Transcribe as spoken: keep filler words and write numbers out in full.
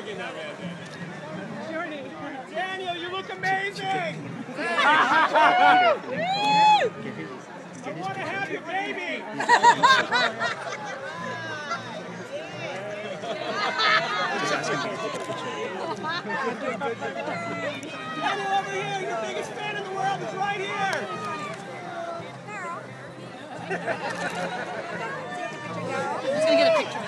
hugging that man. Daniel, you look amazing! I want to have your baby! Daniel, over here, your biggest fan in the world is right here! I'm just going to get a picture.